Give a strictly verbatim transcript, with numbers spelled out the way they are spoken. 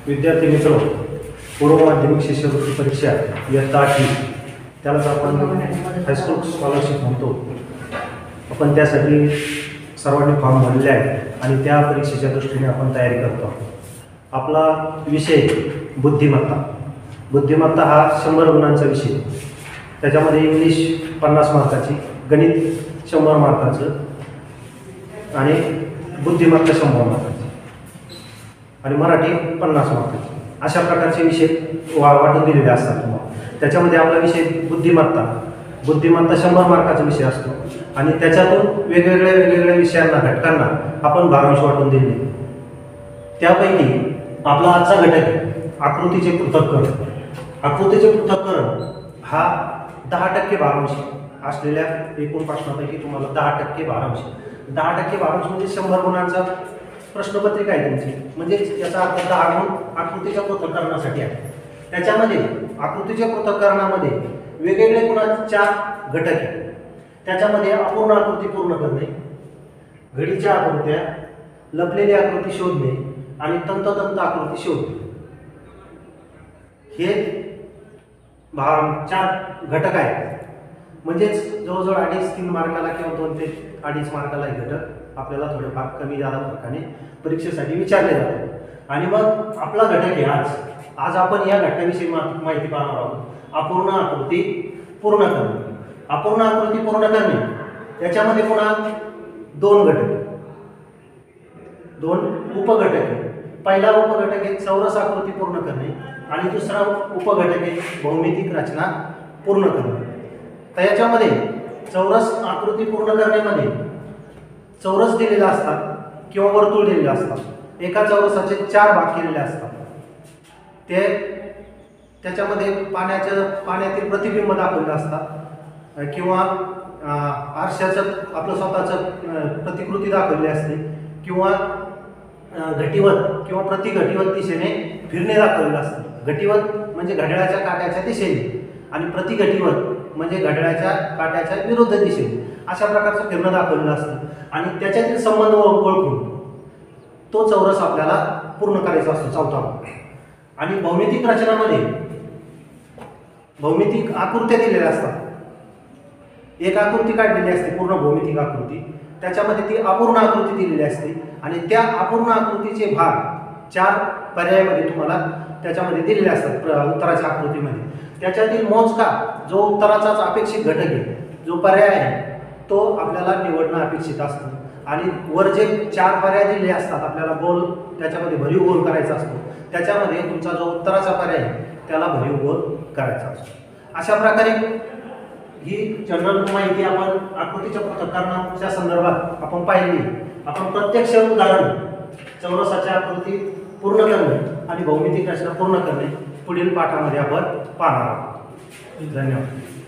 विद्यार्थी मित्र, पूर्व माध्यमिक शिष्यवृत्ती परीक्षा इयत्ता आठवी, त्यालाच आपण हायस्कूल स्कॉलरशिप म्हणतो. आपण त्यासाठी सर्वांनी फॉर्म भरले आहे आणि त्या परीक्षेच्या दृष्टीने आपण तयारी करतो. आपला विषय बुद्धिमत्ता. बुद्धिमत्ता हा शंभर गुणांचा विषय. त्याच्यामध्ये इंग्लिश पन्नास मार्काची, गणित शंभर मार्काचं आणि बुद्धिमत्ता शंभर मार्काची आणि मराठी पन्नास मार्काची, अशा प्रकारचे विषय वा वाटून दिलेले असतात तुम्हाला. त्याच्यामध्ये आपला विषय बुद्धिमत्ता बुद्धिमत्ता शंभर मार्काचा विषय असतो आणि त्याच्यातून वेगवेगळ्या वेगवेगळ्या विषयांना घटकांना आपण भारांश वाटून दिले. त्यापैकी आपला आजचा घटक आहे आकृतीचे पृथक्करण. आकृतीचे पृथक्करण हा दहा टक्के भारांश असलेल्या एकूण प्रश्नापैकी तुम्हाला दहा टक्के भारांश दहा टक्के भारांश म्हणजे शंभर गुणांचा प्रश्नपत्रिका आहे तुमची. म्हणजे याचा अर्थ दहा गुण आकृतीच्या पृथक्करणासाठी आहे. त्याच्यामध्ये आकृतीच्या पृथक्करणामध्ये वेगवेगळे गुणांचे चार घटक आहेत. त्याच्यामध्ये अपूर्ण आकृती पूर्ण करणे, घडीच्या आकृत्या, लपलेली आकृती शोधणे आणि तंतोतंत आकृती शोधणे, हे भार चार घटक आहेत. म्हणजेच जवळजवळ अडीच तीन मार्काला किंवा दोन ते अडीच मार्काला हे घटक आपल्याला थोडेफार कमी जादा फरकाने परीक्षेसाठी विचारले जातात. आणि मग आपला घटक आहे आज आज आपण या घटकाविषयी माहिती पाहणार आहोत. अपूर्ण आकृती पूर्ण करणे. अपूर्ण आकृती पूर्ण करणे याच्यामध्ये पुन्हा दोन घटक दोन उपघटक आहे. पहिला उपघटक आहे चौरस आकृती पूर्ण करणे आणि दुसरा उपघटक आहे भौमितिक रचना पूर्ण करणे. तर याच्यामध्ये चौरस आकृती पूर्ण करण्यामध्ये चौरस दिलेला असतात किंवा वर्तुळ दिलेले असतात. एका चौरसाचे चार भाग केलेले असतात. ते त्याच्यामध्ये पाण्याचं पाण्यातील प्रतिबिंब दाखवलेलं असतात किंवा आरशाचं आपलं स्वतःचं प्रतिकृती दाखवली असते किंवा घटीवत किंवा प्रतिघटीवत दिशेने फिरणे दाखवलेलं असतं. घटीवत म्हणजे घड्याळाच्या काट्याच्या दिशेने आणि प्रतिघटीवत म्हणजे घड्याळाच्या काट्याच्या विरुद्ध दिशेने, अशा प्रकारचं फिरणं दाखवलेलं असतं. आणि त्याच्यातील संबंध ओळखून तो चौरस आपल्याला पूर्ण करायचा असतो, चौथा भाग. आणि भौमितिक रचनामध्ये भौमितिक आकृत्या दिलेल्या असतात. एक आकृती काढलेली असते पूर्ण भौमितिक आकृती, त्याच्यामध्ये ती अपूर्ण आकृती दिलेली असते आणि त्या अपूर्ण आकृतीचे भाग चार पर्यायामध्ये तुम्हाला त्याच्यामध्ये दिलेले असतात. उत्तराच्या आकृतीमध्ये त्याच्यातील मोजका जो उत्तराचाच अपेक्षित घटक आहे, जो पर्याय आहे, तो आपल्याला निवडणं अपेक्षित असतं. आणि वर जे चार पर्याय दिलेले असतात आपल्याला गोल त्याच्यामध्ये भरीव गोल करायचा असतो, त्याच्यामध्ये तुमचा जो उत्तराचा पर्याय आहे त्याला भरीव गोल करायचा असतो. अशा प्रकारे ही जनरल माहिती आपण आकृतीच्या पृथक्करणाच्या संदर्भात आपण पाहिली. आपण प्रत्यक्ष उदाहरण चौरसाच्या आकृती पूर्ण करणे आणि भौमितिक रचना पूर्ण करणे पुढील पाठामध्ये आपण पाहणार आहोत. धन्यवाद.